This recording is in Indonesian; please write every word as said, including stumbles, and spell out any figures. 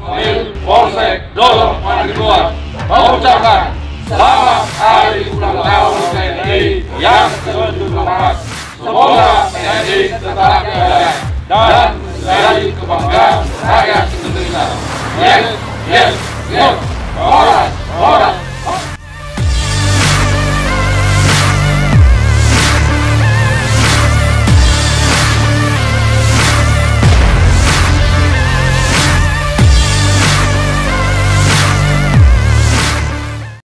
Personil Polsek Dolok Mandiluar mengucapkan selamat hari ulang tahun T N I yang ke tujuh puluh empat. Semoga T N I tetap jaya dan menjadi kebanggaan rakyat Indonesia. Yes, yes, yes. Horas, horas.